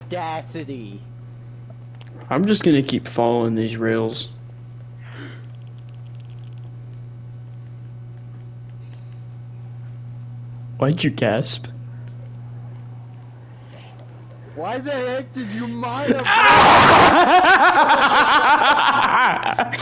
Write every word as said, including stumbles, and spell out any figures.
audacity. I'm just gonna keep following these rails. Why'd you gasp? Why the heck did you mine a